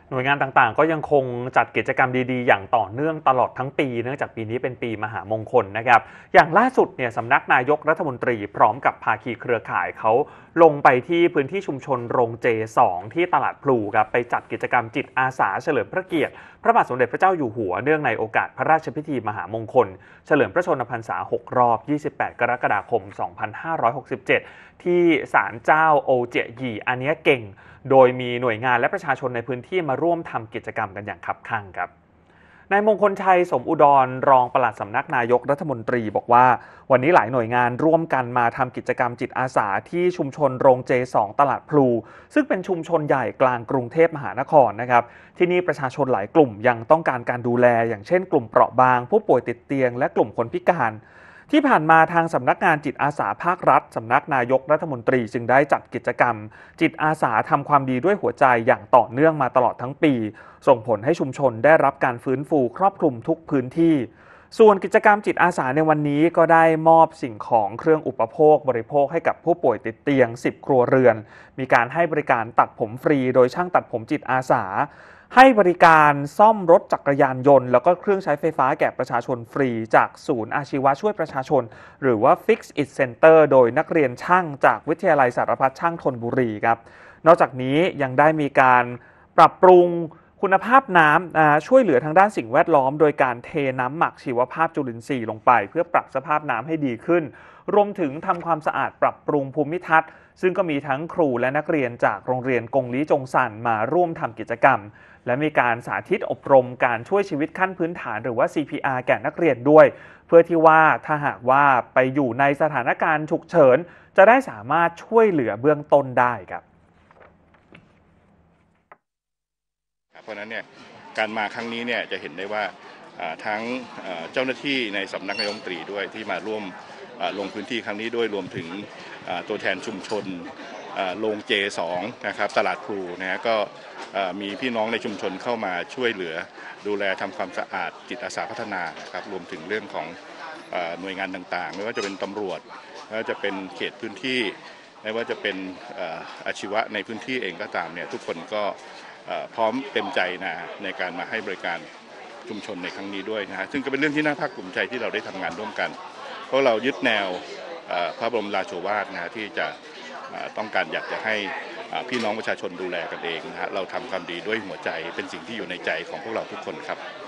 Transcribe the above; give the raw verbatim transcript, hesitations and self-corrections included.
หน่วยงานต่างๆก็ยังคงจัดกิจกรรมดีๆอย่างต่อเนื่องตลอดทั้งปีเนื่องจากปีนี้เป็นปีมหามงคลนะครับอย่างล่าสุดเนี่ยสำนักนายกรัฐมนตรีพร้อมกับภาคีเครือข่ายเขาลงไปที่พื้นที่ชุมชนโรงเจ สอง ที่ตลาดพลูครับไปจัดกิจกรรมจิตอาสาเฉลิมพระเกียรติพระบาทสมเด็จพระเจ้าอยู่หัวเนื่องในโอกาสพระราชพิธีมหามงคลเฉลิมพระชนมพรรษาหกรอบยี่สิบแปดกรกฎาคมสองพันห้าร้อยหกสิบเจ็ดที่ศาลเจ้าโอเจียหยี่อันเนี้ยเก่งโดยมีหน่วยงานและประชาชนในพื้นที่มาร่วมทำกิจกรรมกันอย่างคับคั่งครับนายมงคลชัยสมอุดรรองปลัดสำนักนายกรัฐมนตรีบอกว่าวันนี้หลายหน่วยงานร่วมกันมาทำกิจกรรมจิตอาสาที่ชุมชนโรงเจ สอง ตลาดพลูซึ่งเป็นชุมชนใหญ่กลางกรุงเทพมหานครนะครับที่นี่ประชาชนหลายกลุ่มยังต้องการการดูแลอย่างเช่นกลุ่มเปราะบางผู้ป่วยติดเตียงและกลุ่มคนพิการที่ผ่านมาทางสำนักงานจิตอาสาภาครัฐสำนักนายกรัฐมนตรีจึงได้จัดกิจกรรมจิตอาสาทำความดีด้วยหัวใจอย่างต่อเนื่องมาตลอดทั้งปีส่งผลให้ชุมชนได้รับการฟื้นฟูครอบคลุมทุกพื้นที่ส่วนกิจกรรมจิตอาสาในวันนี้ก็ได้มอบสิ่งของเครื่องอุปโภคบริโภคให้กับผู้ป่วยติดเตียงสิบครัวเรือนมีการให้บริการตัดผมฟรีโดยช่างตัดผมจิตอาสาให้บริการซ่อมรถจักรยานยนต์แล้วก็เครื่องใช้ไฟฟ้าแก่ประชาชนฟรีจากศูนย์อาชีวะช่วยประชาชนหรือว่า Fix It Center โดยนักเรียนช่างจากวิทยาลัยสารพัดช่างธนบุรีครับนอกจากนี้ยังได้มีการปรับปรุงคุณภาพน้ำช่วยเหลือทางด้านสิ่งแวดล้อมโดยการเทน้ำหมักชีวภาพจุลินทรีย์ลงไปเพื่อปรับสภาพน้ำให้ดีขึ้นรวมถึงทำความสะอาดปรับปรุงภูมิทัศน์ซึ่งก็มีทั้งครูและนักเรียนจากโรงเรียนกงลี้จงซันมาร่วมทำกิจกรรมและมีการสาธิตอบรมการช่วยชีวิตขั้นพื้นฐานหรือว่า ซี พี อาร์ แก่นักเรียนด้วยเพื่อที่ว่าถ้าหากว่าไปอยู่ในสถานการณ์ฉุกเฉินจะได้สามารถช่วยเหลือเบื้องต้นได้ครับเพราะฉะนั้นเนี่ยการมาครั้งนี้เนี่ยจะเห็นได้ว่าทั้งเจ้าหน้าที่ในสำนักนายกรัฐมนตรีด้วยที่มาร่วมลงพื้นที่ครั้งนี้ด้วยรวมถึงตัวแทนชุมชนโรงเจ สอง นะครับตลาดพลูนะฮะก็มีพี่น้องในชุมชนเข้ามาช่วยเหลือดูแลทำความสะอาดจิตอาสาพัฒนานะครับรวมถึงเรื่องของหน่วยงานต่างๆไม่ว่าจะเป็นตำรวจไม่ว่าจะเป็นเขตพื้นที่ไม่ว่าจะเป็นอาชีวะในพื้นที่เองก็ตามเนี่ยทุกคนก็พร้อมเต็มใจนะในการมาให้บริการชุมชนในครั้งนี้ด้วยนะฮะซึ่งก็เป็นเรื่องที่น่าภาคภูมิใจที่เราได้ทำงานร่วมกันเพราะเรายึดแนวพระบรมราโชวาทนะฮะที่จะต้องการอยากจะให้พี่น้องประชาชนดูแลกันเองนะฮะเราทำความดีด้วยหัวใจเป็นสิ่งที่อยู่ในใจของพวกเราทุกคนครับ